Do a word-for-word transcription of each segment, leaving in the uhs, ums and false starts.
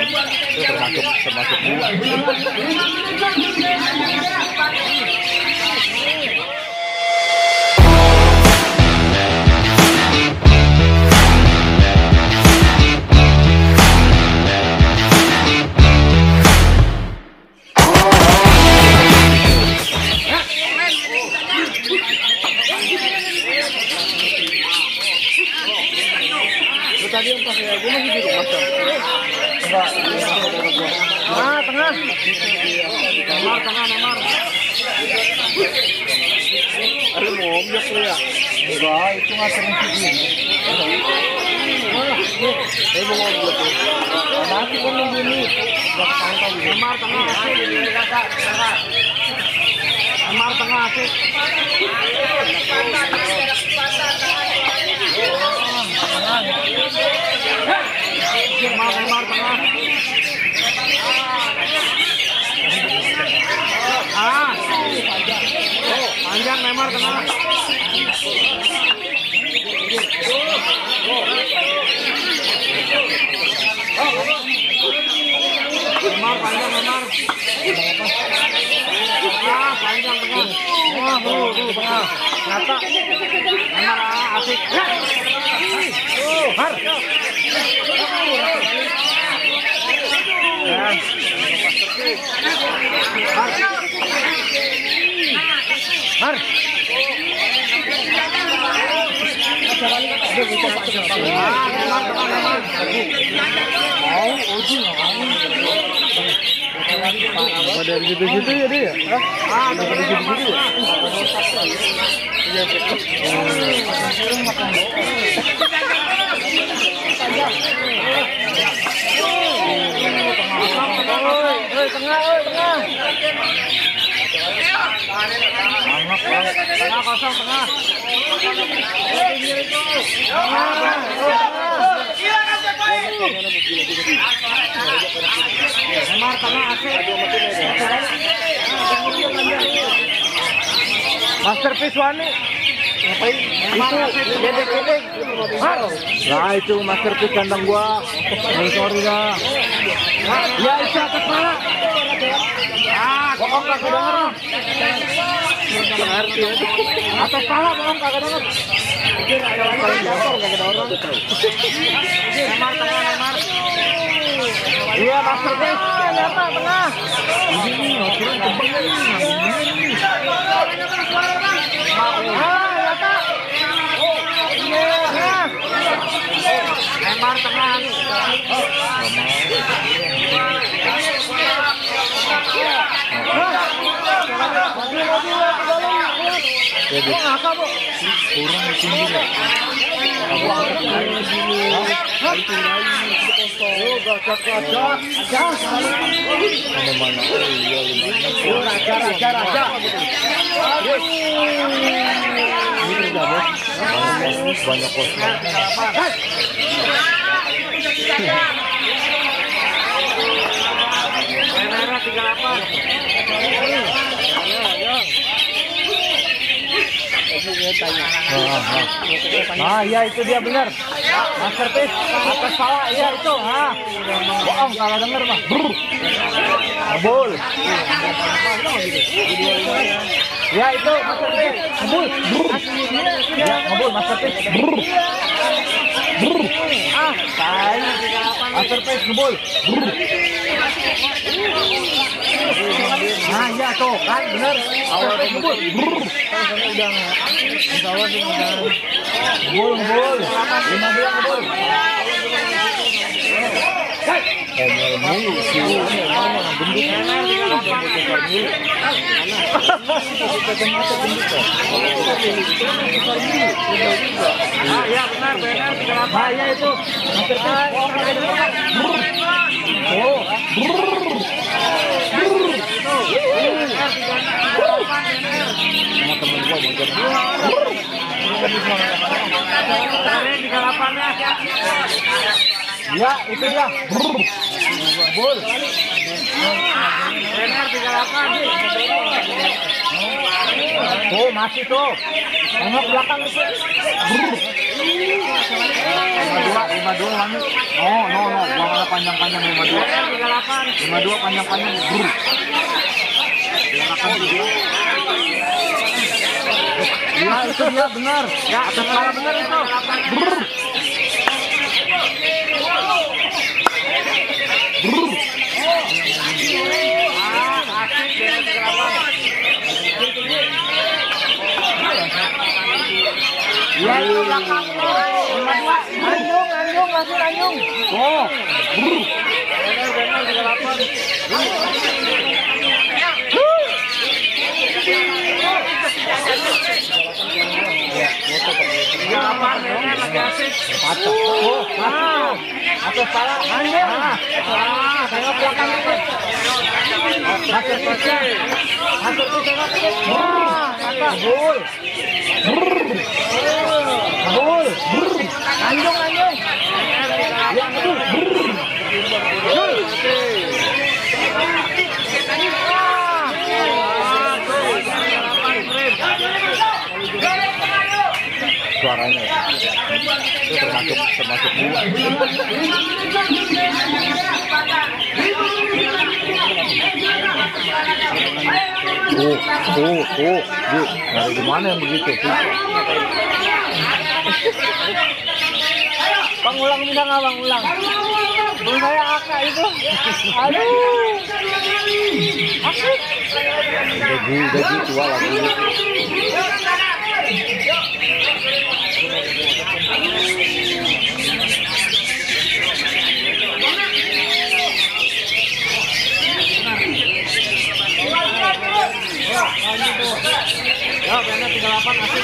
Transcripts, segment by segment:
Itu termasuk termasuk gua. Tadi yang pakai gue masih di rumah kan? Enggak, nah tengah, Nemar tengah Nemar. Ada mau objek lu ya? Enggak, itu ngasarin segini. Saya mau objek lu. Nanti kan nunggu nih. Nemar tengah asik. Nemar tengah asik. Nemar, Nemar tengah. Ah, panjang Nemar tengah. Nemar panjang Nemar. Ah, panjang tengah. Wah, tuh, tuh tengah. Nyata. Nemar ah, asik. Oh, har. Har. Har. Apa dari situ-situ ya dia? Ah, dari situ-situ ya? Iya, betul. Makan Oi, tengah, oi, tengah. Tengah kosong, tengah. Nemar tengah asik. Masterpiece Wani. Ngapain? Itu gedek-gedek. Nah itu masterpiece kandang gua. Oh, sorry dah. Ya itu atas kepala. Ah, bohong kagak denger. Atas kepala bohong kagak denger. Nemar tengah Nemar. Iya masterpiece. Nyata tengah. Ini ngobrol kebeng ini. Nemar tengah. Jadi kurang tinggi ya. Oh, gacak gacak. Mana mana? Iya lima. Raja raja raja. Ini udah bos. Banyak kosnya. Merah tiga puluh delapan. Nah, iya itu dia benar. Masterpiece atas kepala, iya itu. Ah, bohong salah dengar mah. Ngabul. Ya itu masterpiece. Ngabul. Ya ngabul masterpiece. Ah, tai. Masterpiece ngabul. Nah, ya tuh kan benar. Awal ngabul. Udah insya Allah sih udah bol bol lima belas bol Ngomel mulu sih, mana gendut. Ah ya benar benar ah ya itu oh Sama temen gua mau jadi. tiga puluh delapan ya. Ya, itu dia. Bol. Tuh masih tuh. Tengok belakang itu. lima dua, lima dua lanjut. Oh, no, no, gua malah panjang-panjang lima dua. lima dua panjang-panjang. Brr. Belakang dia. Iya, itu dia benar. Ya, benar benar itu. Brr. Brr. Ah, asik dengan delapan. Ya itu belakang tuh. Anjung, anjung, masih anjung. Oh. Brr. Benar benar tiga delapan. Patah. Oh, ah. Atau salah anjing. Ah, tengok belakang itu. Masuk saja. Masuk tuh tengok. Wah, patah. Gol. Gol. Anjung, anjung. Ya itu. Gol. Suaranya itu termasuk termasuk dua. Oh, oh, oh, bu, dari gimana yang begitu? Bang ulang bisa nggak bang ulang? Belum saya akak itu. Aduh, akak. Gaji gaji tua lagi. Ya, benar tiga delapan asik.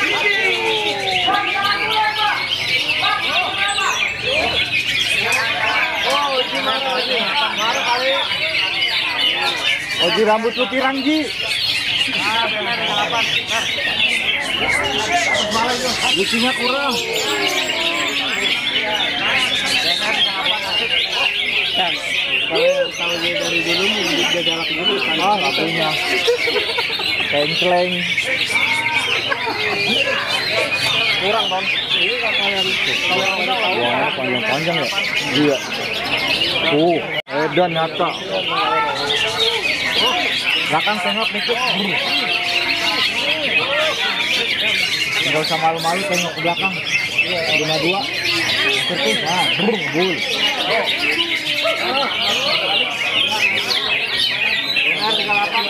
Oh, Oji mana Oji? Mana kali? Oji rambut lu pirang, Ji. Ah, benar tiga delapan. Lucunya kurang. Dan kalau kalau dia dari dulu dia galak dulu kan. Ah, nggak punya. Tengkleng. Kurang kan? Ini kalian kalau wah, panjang-panjang ya. Iya. Tuh, edan nyata. Belakang tengok dikit. Enggak usah malu-malu tengok ke belakang. lima dua. Terus nah, brr, bul. Benar tiga delapan.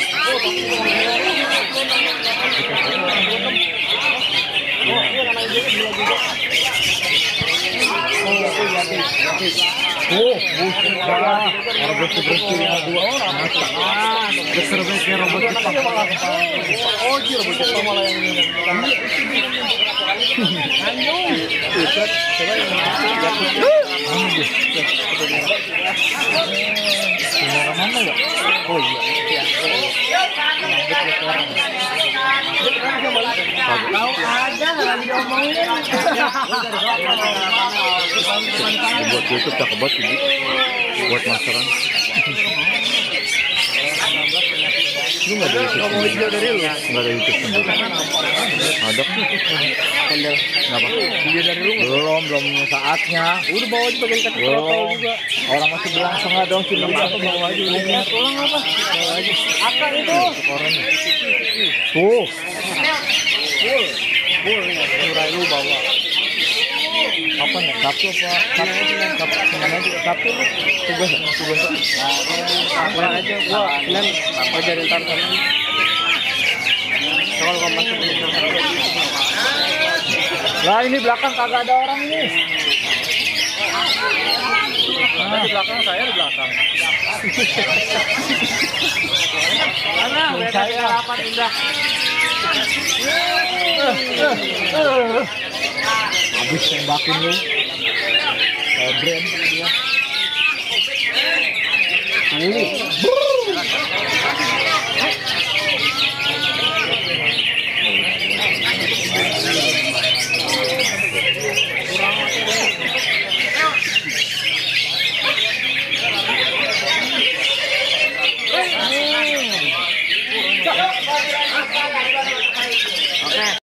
Oh, bukan. Robot bersihnya dua orang. Ah, besernya robot Jepang. Oh, dia robot Jepang malah yang ini. Anjung. Itu coba yang anjing. Kamera mana ya? Oh iya. Tahu aja nggak diomongin. Buat YouTube tak kebet ini. Buat masteran. Lu nggak ada YouTube sendiri? Dari lu? Nggak ada YouTube sendiri. Ada. Kendal. Kenapa? Video dari lu? Belum, belum saatnya. Udah bawa aja bagian kata juga. Orang masih bilang setengah dong sih. Apa bawa aja? Tulang apa? Bawa aja. Akar itu. Orangnya. Tuh. Bul. Bul. Surai lu bawa. Apa nih? Sabtu apa? Sabtu Sabtu kemana aja? Sabtu lu tugas tugas. Pulang aja gua dan aja ntar sana. Kalau kamu masuk lah ini belakang kagak ada orang ini. Nah, di belakang saya di belakang. Mana? Beda harapan indah. Habis tembakin lu. Brand dia. Uh.